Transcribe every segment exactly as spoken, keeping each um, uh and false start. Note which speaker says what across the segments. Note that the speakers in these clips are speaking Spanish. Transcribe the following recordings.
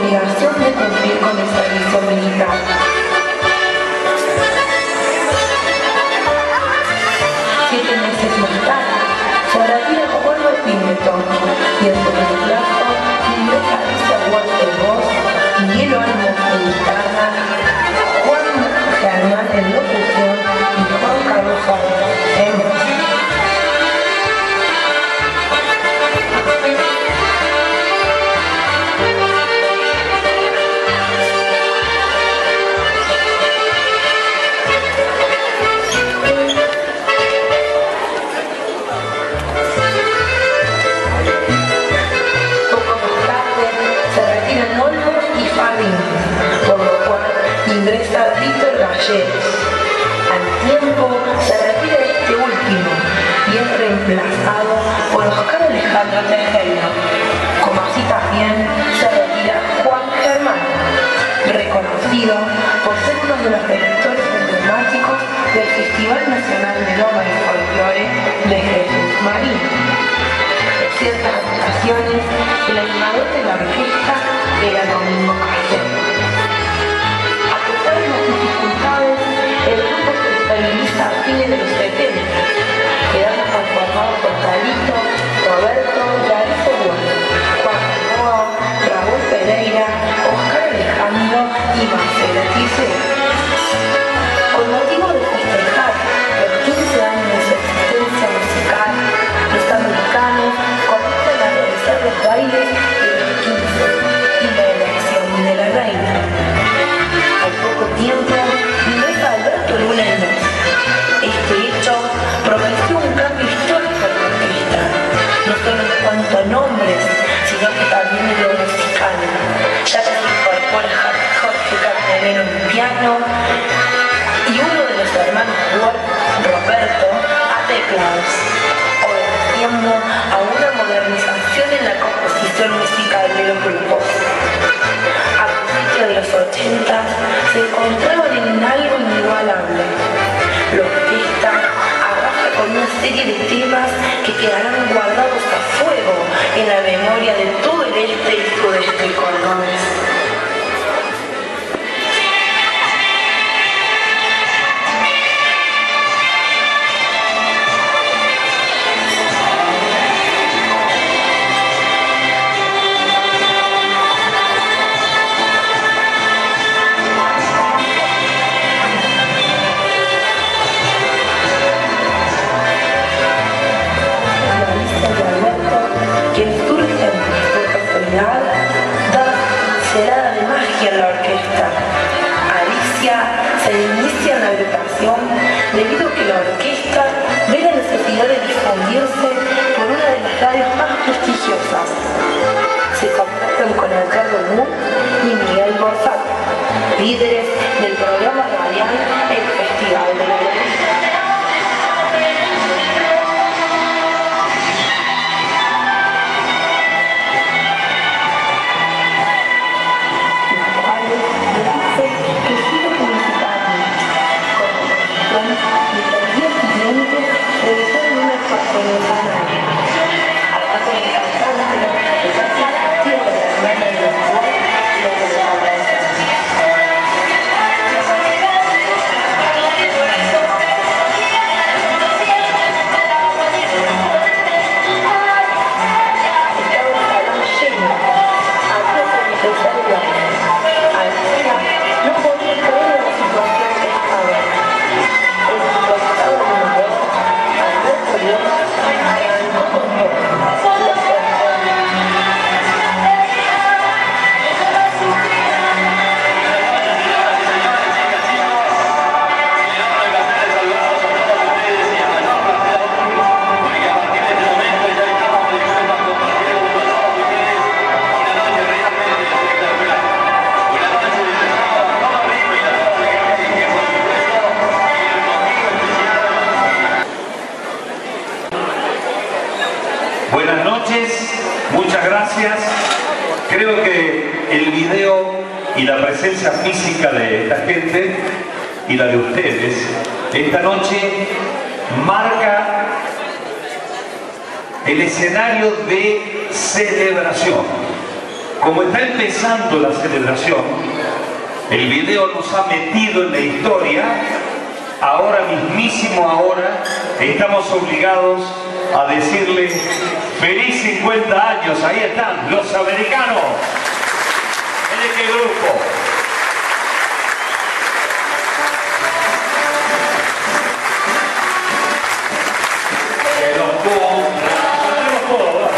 Speaker 1: obligación de cumplir con el servicio militar. Siete meses más tarde, se retira Juan Pineto y en su reemplazo ingresa Alicia Huerta de Voz, Miguel Olmos en guitarra, Juan Germán en locución y Juan Carlos Sáenz en voz. Por lo cual ingresa Víctor Gallegos. Al tiempo se retira este último y es reemplazado por Oscar Alejandro Tejero, como así también se retira Juan Germán, reconocido por ser uno de los directores emblemáticos del Festival Nacional de Loma y Folclore de Jesús María. En ciertas ocasiones, el animador de la orquesta era Domingo Castelo. A pesar de las dificultades, el grupo se estabiliza a fines de los setenta, quedando conformado por Talito, Roberto, Larissa Bueno, Juan Noa, Raúl Pereira, Oscar Alejandro y Marcela Ticeo. Con motivo de festejar los quince años de su existencia musical, los americanos comienzan a realizar los bailes de los quince y la elección de la reina. Al poco tiempo ingresa Alberto Luna en voz. Este hecho propició un cambio histórico en la orquesta, no solo en cuanto a nombres, sino que también en lo musical, ya que se incorpora Jorge Cardenero en piano y uno de los hermanos Ward, Roberto, a teclados, obedeciendo a una modernización en la composición musical de los grupos. A principios de los ochenta se encontraban en algo inigualable. La orquesta arrastra con una serie de temas que quedarán guardados a fuego en la memoria de todo el este y sudeste cordobés. Será de magia en la orquesta. Alicia se inicia en la agrupación debido a que la orquesta ve la necesidad de difundirse por una de las radios más prestigiosas. Se contactan con Ricardo Moore y Miguel Borzat, líderes del programa radial El Festival de la Orquesta.
Speaker 2: Buenas noches, muchas gracias. Creo que el video y la presencia física de esta gente y la de ustedes esta noche marca el escenario de celebración. como está empezando la celebración, el video nos ha metido en la historia, ahora mismísimo ahora, estamos obligados a decirle feliz cincuenta años, ahí están, los americanos. ¿En qué grupo? Que los cumpla, hacemos todo, ¿verdad?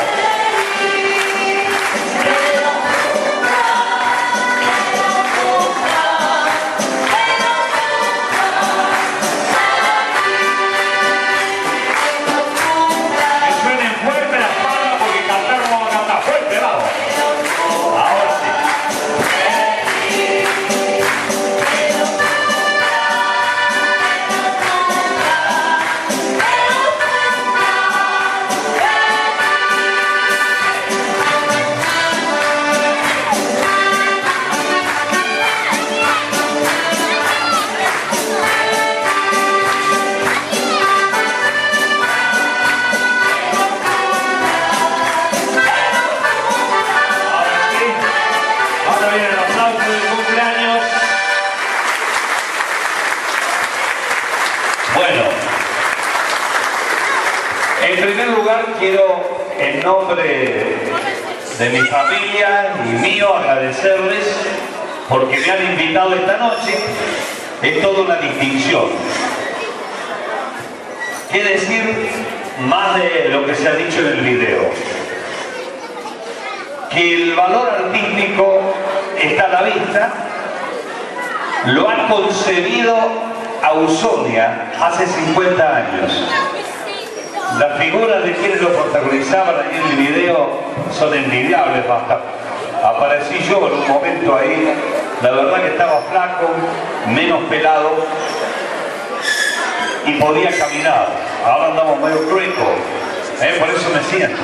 Speaker 2: En primer lugar, quiero, en nombre de mi familia y mío, agradecerles porque me han invitado esta noche. Es toda una distinción. ¿Qué decir más de lo que se ha dicho en el video? Que el valor artístico está a la vista, lo ha concebido Ausonia hace cincuenta años. Las figuras de quienes lo protagonizaban ahí en el video son envidiables, basta. Aparecí yo en un momento ahí, la verdad que estaba flaco, menos pelado y podía caminar. Ahora andamos medio crueco, ¿eh? Por eso me siento.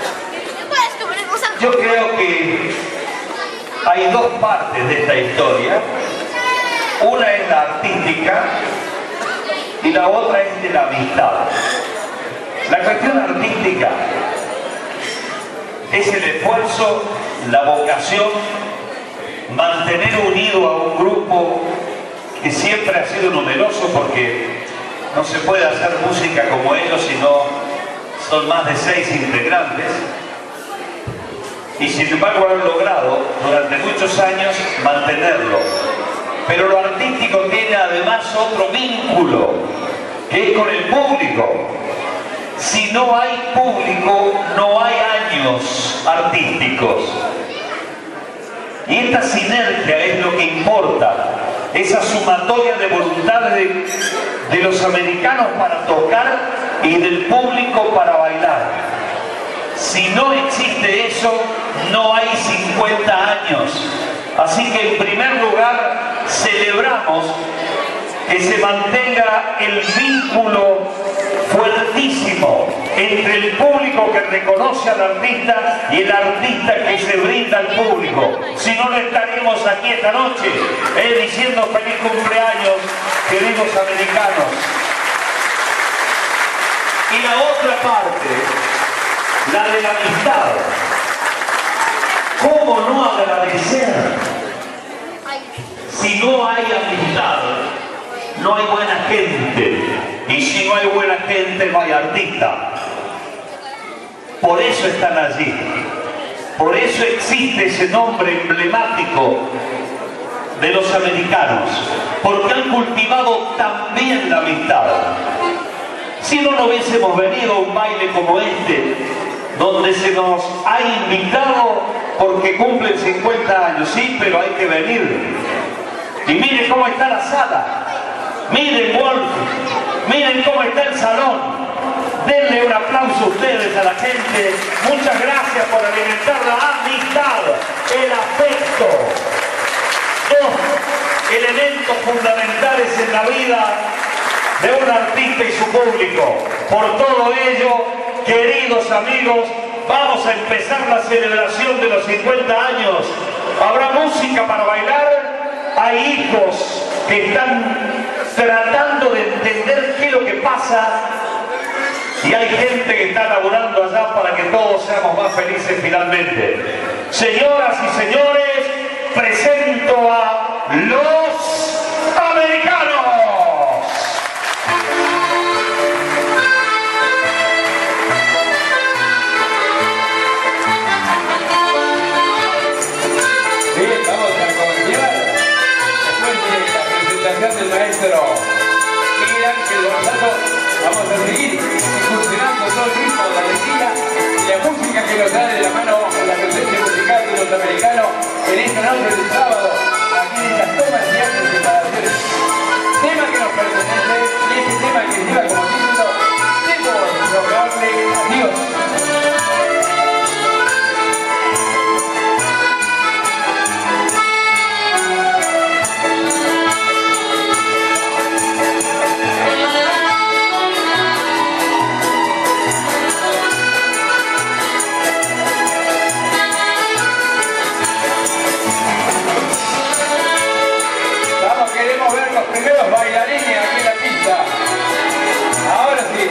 Speaker 2: Yo creo que hay dos partes de esta historia. Una es la artística y la otra es de la amistad. La cuestión artística es el esfuerzo, la vocación, mantener unido a un grupo que siempre ha sido numeroso, porque no se puede hacer música como ellos si no son más de seis integrantes, y sin embargo han logrado durante muchos años mantenerlo. Pero lo artístico tiene además otro vínculo, que es con el público. Si no hay público, no hay años artísticos. Y esta sinergia es lo que importa, esa sumatoria de voluntades de, de los americanos para tocar y del público para bailar. Si no existe eso, no hay cincuenta años. Así que en primer lugar, celebramos que se mantenga el vínculo fuertísimo entre el público que reconoce al artista y el artista que se brinda al público. Si no, no estaríamos aquí esta noche eh, diciendo feliz cumpleaños, queridos americanos. Y la otra parte, la de la amistad. ¿Cómo no agradecer? Si no hay amistad, no hay buena gente, y si no hay buena gente, no hay artista. Por eso están allí, por eso existe ese nombre emblemático de los americanos, porque han cultivado también la amistad. Si no, no hubiésemos venido a un baile como este, donde se nos ha invitado porque cumplen cincuenta años, sí, pero hay que venir. Y miren cómo está la sala. Miren, Wolf, miren cómo está el salón. Denle un aplauso a ustedes, a la gente. Muchas gracias por alimentar la amistad, el afecto. Dos elementos fundamentales en la vida de un artista y su público. Por todo ello, queridos amigos, vamos a empezar la celebración de los cincuenta años. Habrá música para bailar. Hay hijos que están tratando de entender qué es lo que pasa, y hay gente que está laburando allá para que todos seamos más felices finalmente. Señoras y señores, presento a los americanos.
Speaker 3: Bien, vamos a continuar. Después de la presentación del maestro Miguel Ángel Gonzalo, vamos a seguir incursionando todo el ritmo de la alegría y la música que nos da de la mano la presencia musical de los americanos en esta noche del sábado, aquí en las tomas y artes de separaciones. Tema que nos pertenece y este tema que lleva como título Debo rogarle a Dios. Queremos ver los primeros bailarines aquí en la pista. Ahora sí.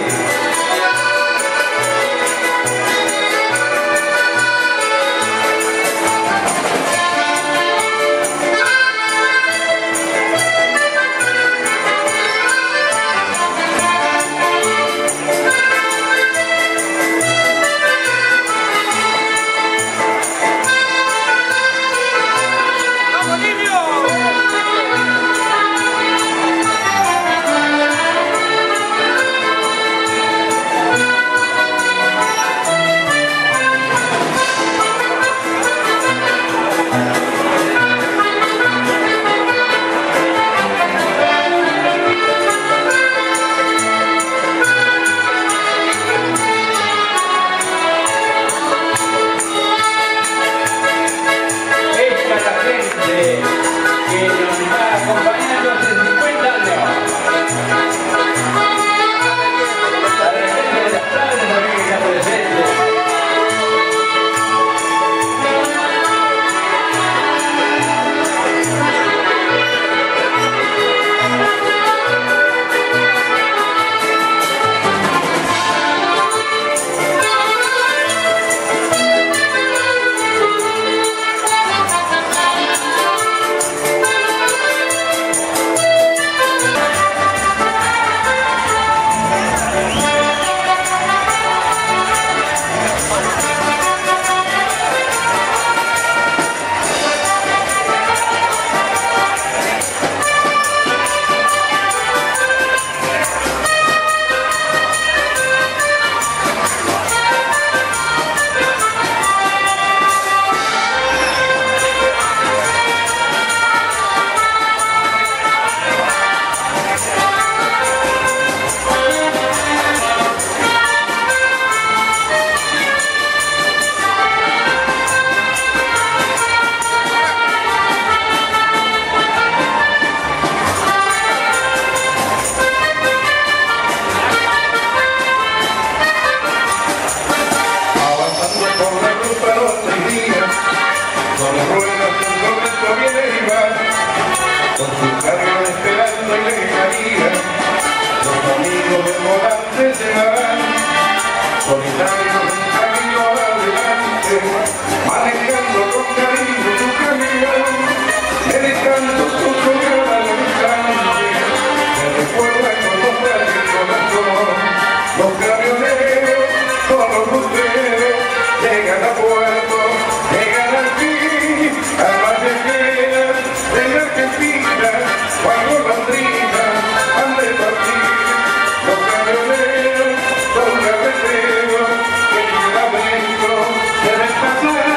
Speaker 3: Que nos va acompañando hace cincuenta años. La presencia de las padres también está presente.
Speaker 4: Con las ruedas un momento viene y va, con su carro esperando y lejanía, los amigos del volante se van, solitarios un camino adelante, manejando con cariño su camión, dedicando su soñada al instante, me recuerda con los brazos y corazón, los camioneros, todos los ruteros, llegan a puerto, llegan al fin, a más de quedas, en Argentina, cuando Londrina han de partir, los camioneros son carreteros, que llegan adentro, deben pasar.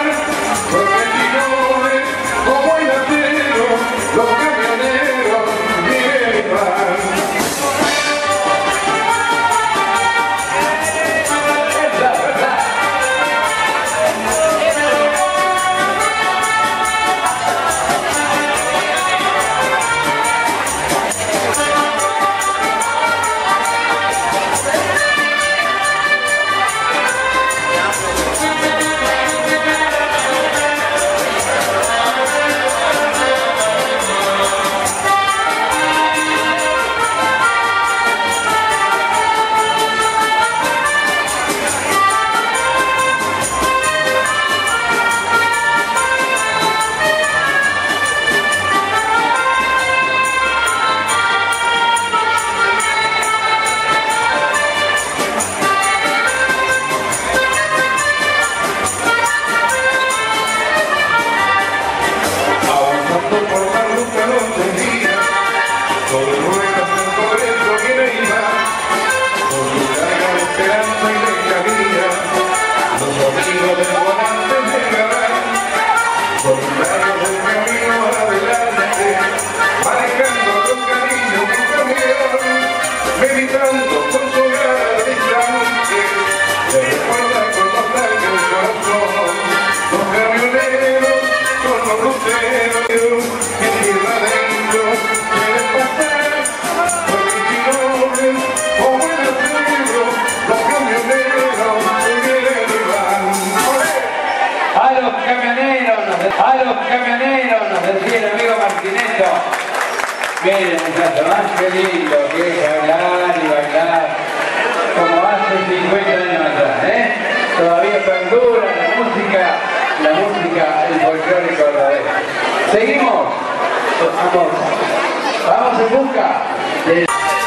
Speaker 4: el camino adelante, manejando con cariño un camión, meditando con su mirada distante, se recuerda con nostalgia el corazón, los camioneros con los luceros, y en tierra adentro quieren pasar, por veintinueve o buenos libros, los camioneros vienen y van.
Speaker 3: A los camioneros, nos- a los camioneros, nos decía el amigo Martineto. Miren, muchachos, más que lindo que es hablar y bailar, como hace cincuenta años atrás, ¿eh? Todavía perdura la música, la música, el folclórico verdadero. Seguimos, vamos, vamos en busca de...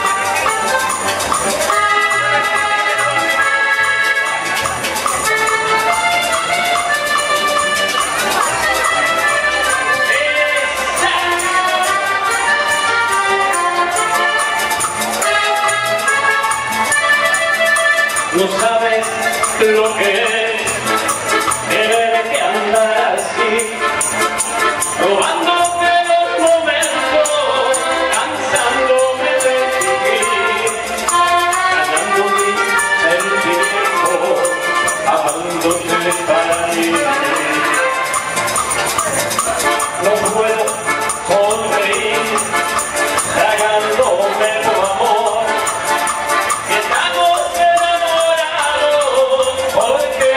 Speaker 5: No sabes lo que es tener que andar así, robándome los momentos, cansándome de vivir, ganando mi tiempo, amándote para mí. No puedo sonreír, tragándome tu amor. Estamos enamorados porque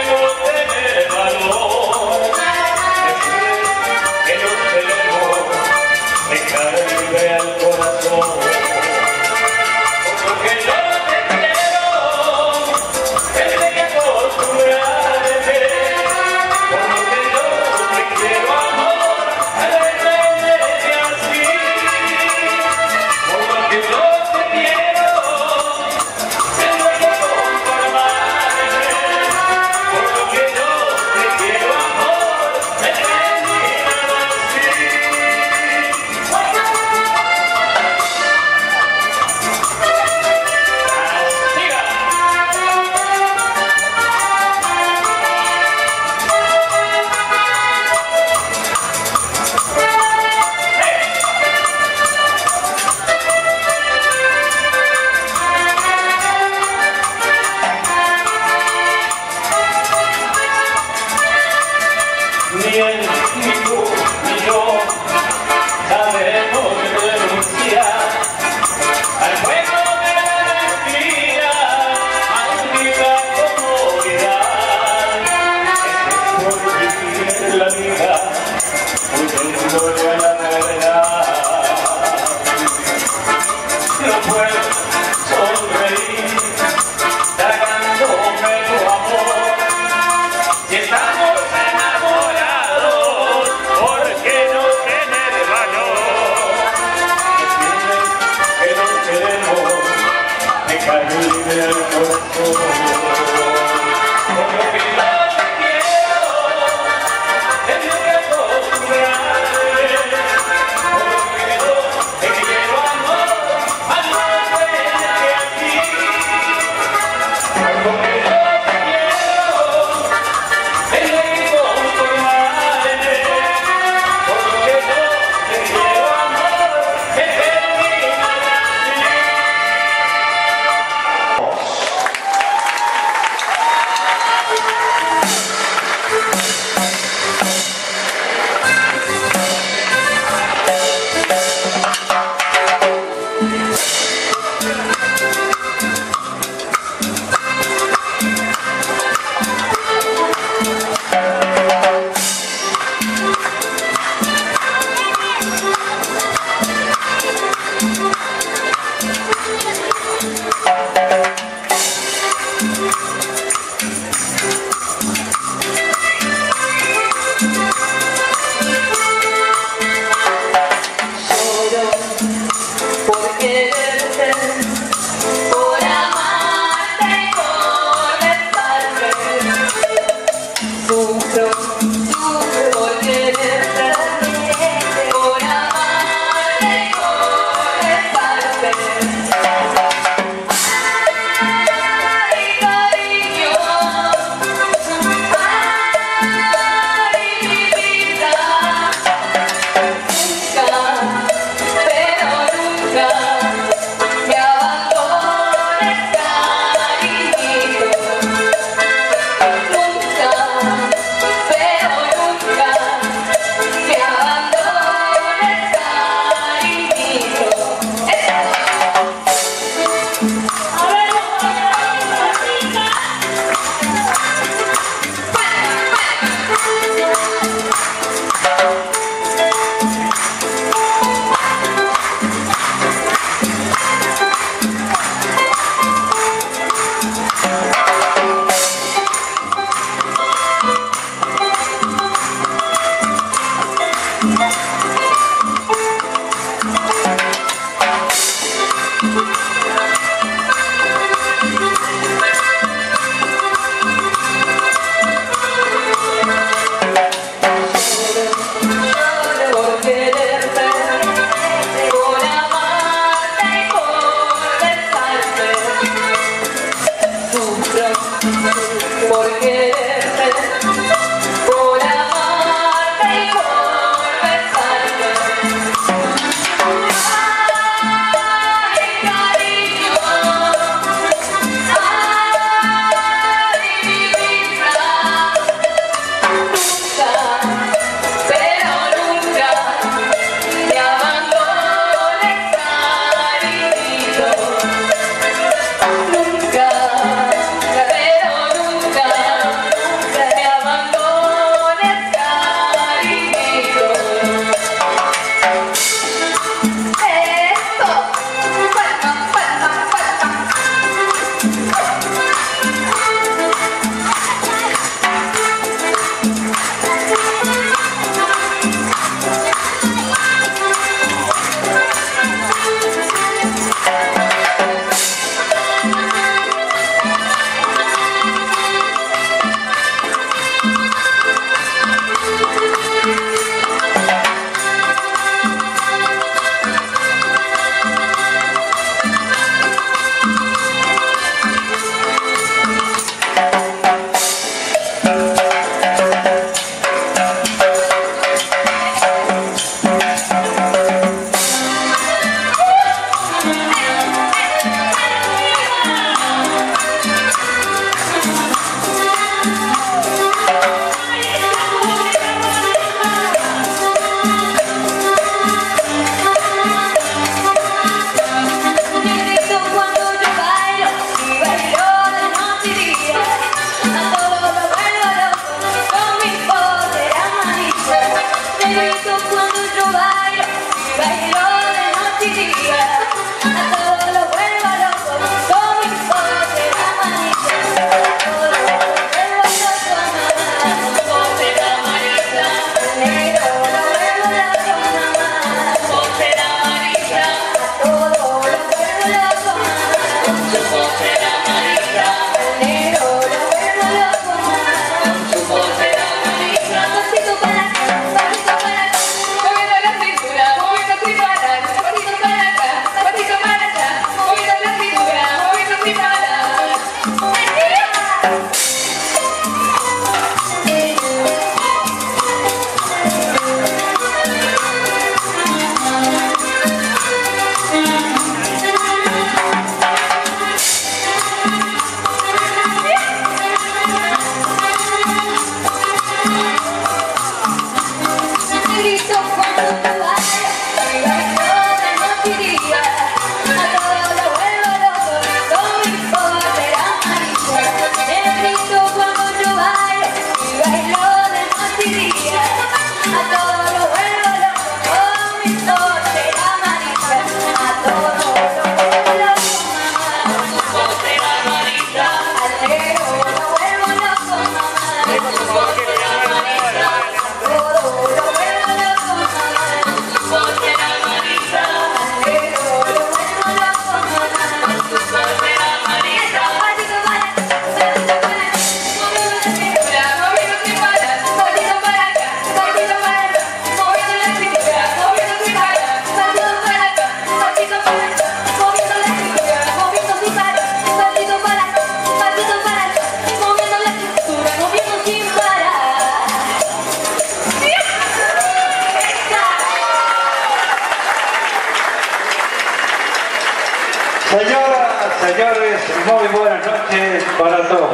Speaker 3: Señoras, señores, muy buenas noches para todos.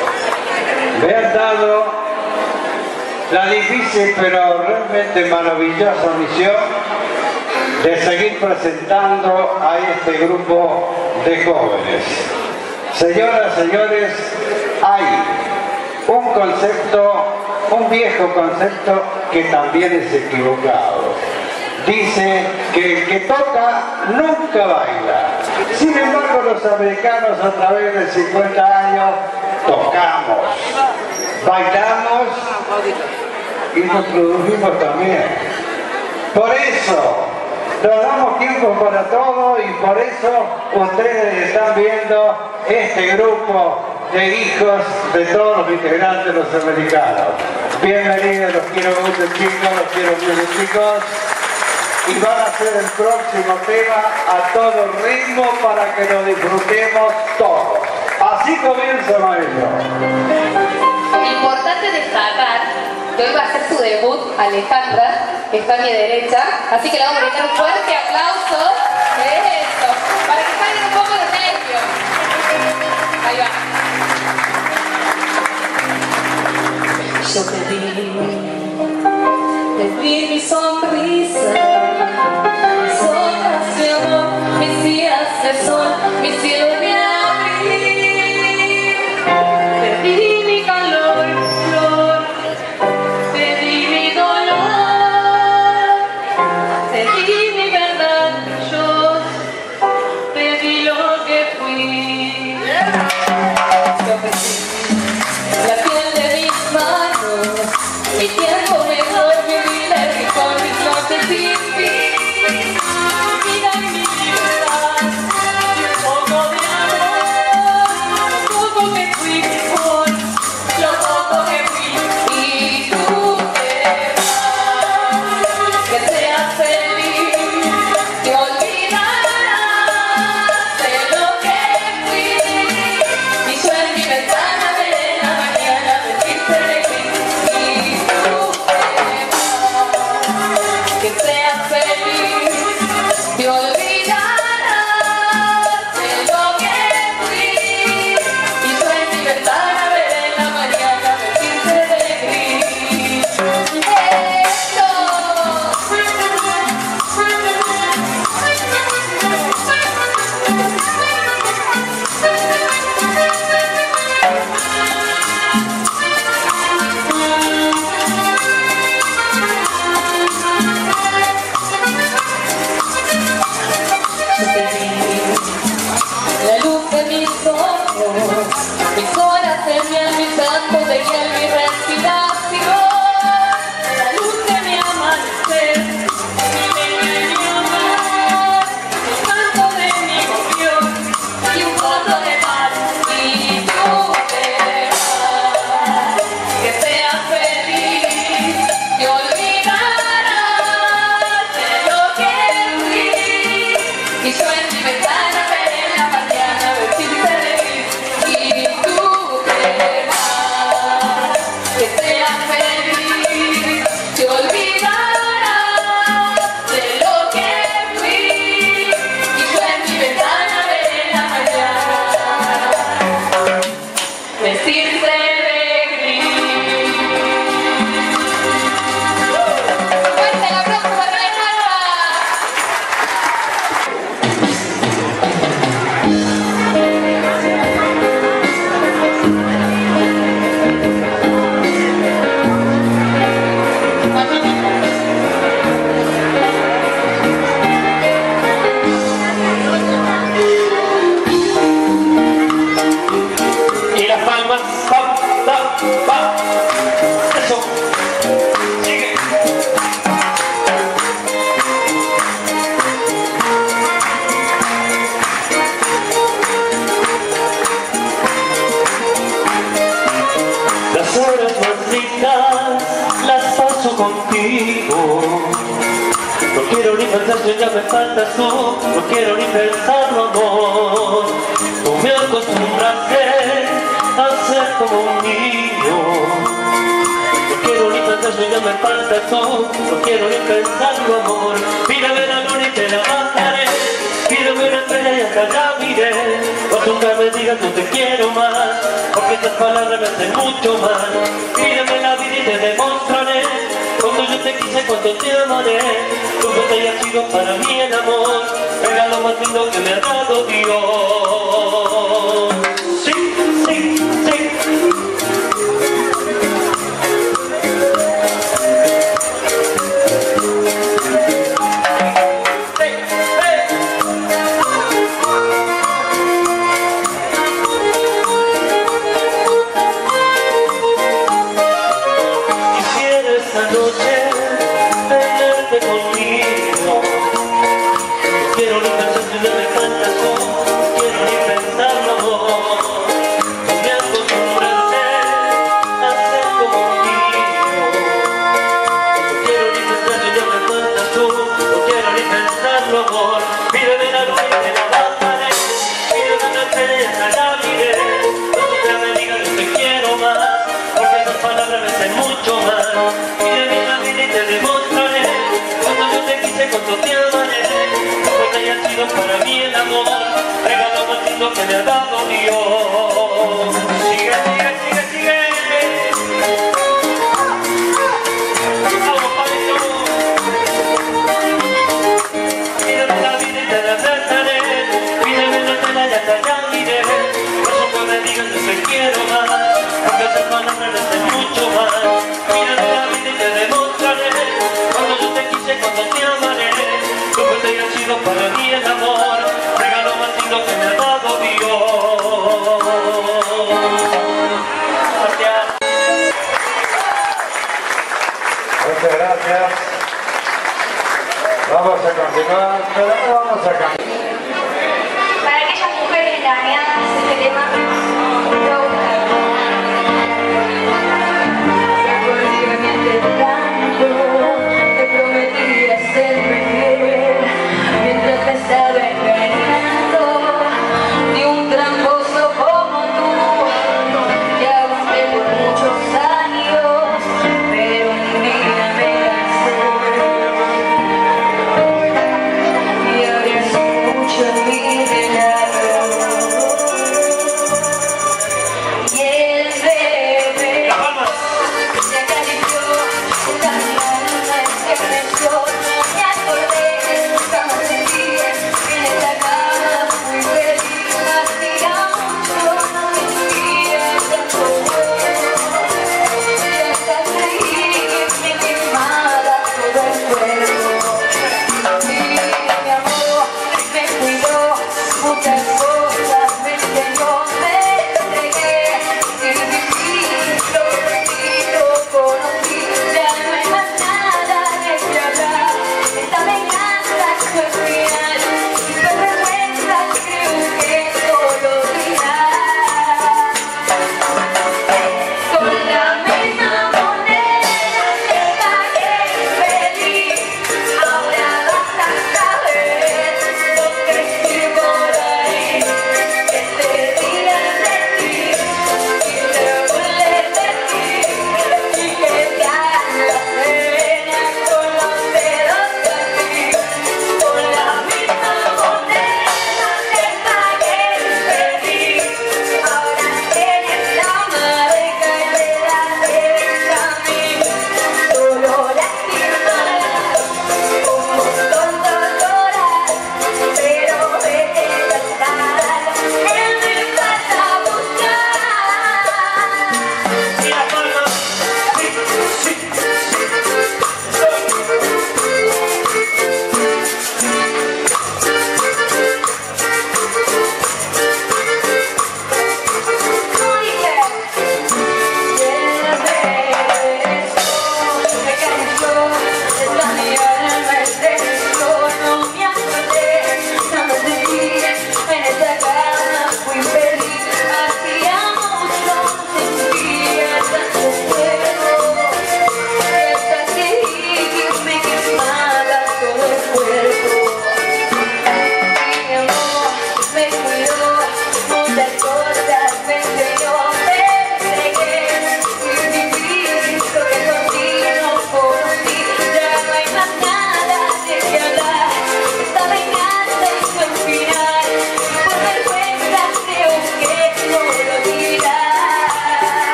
Speaker 3: Me han dado la difícil pero realmente maravillosa misión de seguir presentando a este grupo de jóvenes. Señoras, señores, hay un concepto, un viejo concepto que también es equivocado. Dice que el que toca nunca baila. Sin embargo, los americanos a través de cincuenta años tocamos, bailamos y nos produjimos también.
Speaker 6: eso, nos damos tiempo para todo y por eso ustedes están viendo este grupo de hijos de todos los integrantes los americanos. Bienvenidos, los quiero mucho chicos, los quiero mucho chicos. Y van a hacer el próximo tema a todo ritmo para que lo disfrutemos todos. Así comienza Mario.
Speaker 7: Importante destacar que hoy va a ser su debut Alejandra, que está a mi derecha, así que le vamos a brindar un fuerte aplauso. Eso, para que salgan un poco los nervios. Ahí va. Yo te di, te di mi sonrisa, mis hojas de amor, mis días de sol, mi cielo de abril. Te di mi calor, flor, te di mi dolor, te di mi verdad, yo te di lo que fui. Yo ofrecí la piel de mis manos, mi tiempo mejor, mi vida, mi con mis noches sin fin. Vida y mi libertad, y un poco de amor, lo poco que fui por, lo poco que fui. Y tú te vas, que seas feliz, te olvidarás de lo que fui. Y yo en mi ventana veré la mañana vestirse de gris. Y tú te vas, que seas feliz, te olvidarás de lo que fui. Y yo en mi ventana veré la mañana vestirse de gris. Eso. Yo te di la luz de mis ojos, mis horas en mi alma, mis cantos de hiel, mi respiración, la luz de mi amanecer, mi leña y mi amor, el canto de mi canción y un poco de paz. Y tú te vas, que seas feliz, te olvidarás de lo que fui. Y yo en mi ventana veré la mañana vestirse de gris. Y tú te vas, que seas feliz, te olvidarás de lo que fui. Y yo en mi ventana veré la mañana vestirse de gris. ¡Fuerte el aplauso para Alejandra!
Speaker 5: Y las palmas, pa, pa, pa. Eso. Sigue. Las horas más lindas las paso contigo. No quiero ni pensar si ya me faltas tú, no quiero ni pensarlo, amor. Tú me acostumbraste a ser como un niño. No quiero ni pensar si ya me faltas tú, no quiero ni pensarlo, amor. Mírame la luna y te la bajaré, mírame una estrella y hasta la miré. No nunca me digas no te quiero más, porque estas palabras me hacen mucho mal. Mírame la vida y te demostraré cuando yo te quise, cuánto te amaré. Tú que te hayas sido para mí el amor, regalo más lindo que me ha dado Dios. Sí, sí, sí. Quisiera esta noche tenerte conmigo. nuestro amor. Pídeme la luz y te la bajaré, pídeme una estrella, la miré. Cuando otra me digas yo te quiero más, porque esas palabras me hacen mucho más. Pídeme la vida y te demostraré, cuando yo te quise cuánto te amaré. Pues haya sido para mí el amor, regalo más lindo que me ha dado Dios. Sigue, sigue, sigue, sigue. Vamos, Palito. Pídeme la vida y te la trataré, pídeme la tela y hasta ya miré. Por eso me digan yo te quiero más, porque esas palabras me hacen mucho más. Pídeme la vida y te demostraré, cuando yo te quise, cuando te amaré. Tú fuiste y has sido para mí el amor, regalo más lindo que me ha dado Dios. Gracias.
Speaker 6: Muchas gracias. Vamos a continuar, pero no vamos a cambiar.
Speaker 8: Para aquellas mujeres engañadas, este tema lo
Speaker 1: Te prometí hacerme fiel mientras me estaba engañando de un tramposo como tú. Te aguanté por muchos años, pero un día me cansé y ahora escucho mi milagro.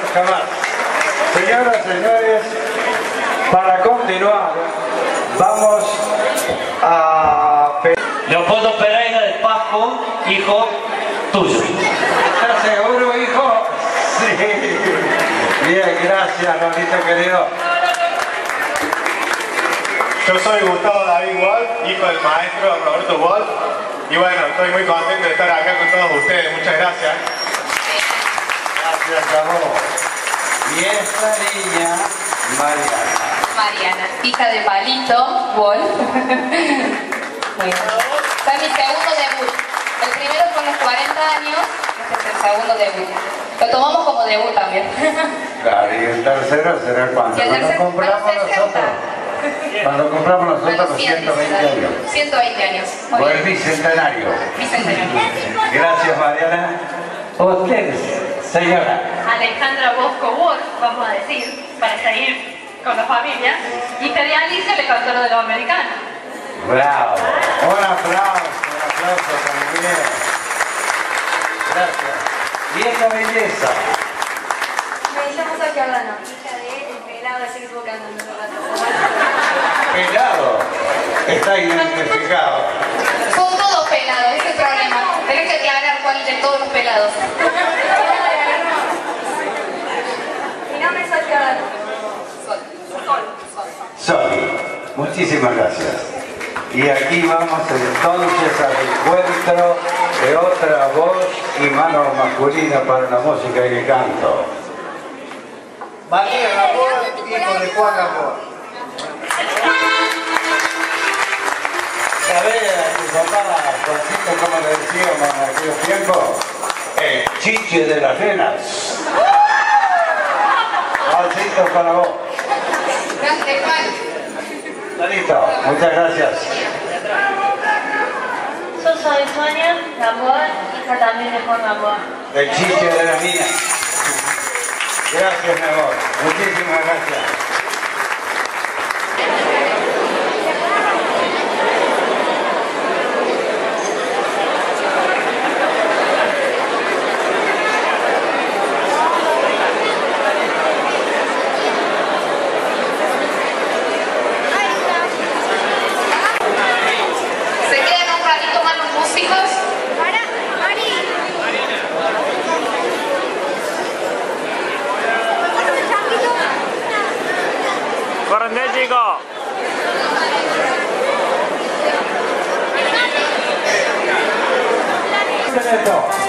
Speaker 6: jamás. Señoras, señores, para continuar, vamos a...
Speaker 5: Leopoldo Pereira de Pasco, hijo tuyo.
Speaker 6: ¿Estás seguro, hijo? Sí. Bien, gracias, Lolito querido.
Speaker 9: Yo soy Gustavo David Wolf, hijo del maestro Roberto Wolf. Y bueno, estoy muy contento de estar acá con todos ustedes. Muchas gracias.
Speaker 6: Gracias a vos. Y esta niña, Mariana.
Speaker 7: Mariana, hija de Palito Wolf. Bueno, fue mi segundo debut. El primero fue a los cuarenta años, este es el segundo debut. Lo tomamos como debut también.
Speaker 6: Claro, y el tercero será cuando.
Speaker 7: Y el tercero,
Speaker 6: Cuando compramos
Speaker 7: a los sesenta.
Speaker 6: nosotros. Cuando compramos nosotros
Speaker 7: A los
Speaker 6: los
Speaker 7: cien,
Speaker 6: ciento veinte años.
Speaker 7: ciento veinte años. Muy
Speaker 6: O el
Speaker 7: bien.
Speaker 6: bicentenario.
Speaker 7: Bicentenario.
Speaker 6: Gracias, Mariana. Usted, señora.
Speaker 10: Alejandra Bosco Wolf, vamos a decir, para seguir con la familia. Hija de Alicia, le cantó lo de los americanos.
Speaker 6: Bravo. Un aplauso, un aplauso también. Gracias. Y esta belleza.
Speaker 8: Me llamo Sofía Lano, hija de El Pelado, ese que estuvo cantando todo el rato.
Speaker 6: Pelado. Está identificado.
Speaker 7: Son todos pelados, ese es el problema. Tenés que aclarar cuál de todos los pelados.
Speaker 8: Mi nombre es Sofía Lano.
Speaker 7: Sol. Sol. Sol.
Speaker 6: Sol. Muchísimas gracias. Y aquí vamos entonces al encuentro de otra voz y mano masculina para la música y el canto.
Speaker 11: Matías Ramón, hijo de Juan Ramón.
Speaker 6: ¿Sabés a tu papá, Juancito, cómo le decíamos en aquellos tiempos? El chiche de las nenas. Juancito para vos.
Speaker 7: Grande, Juan.
Speaker 6: Listo, muchas gracias.
Speaker 10: Yo soy Sonia Gamboa, hija también de Juan Gamboa.
Speaker 6: El chiche de las niñas. Gracias, mi amor. Muchísimas gracias.
Speaker 7: Se quedan un ratito más los músicos.
Speaker 5: ¡Corren, chicos!
Speaker 6: Esto.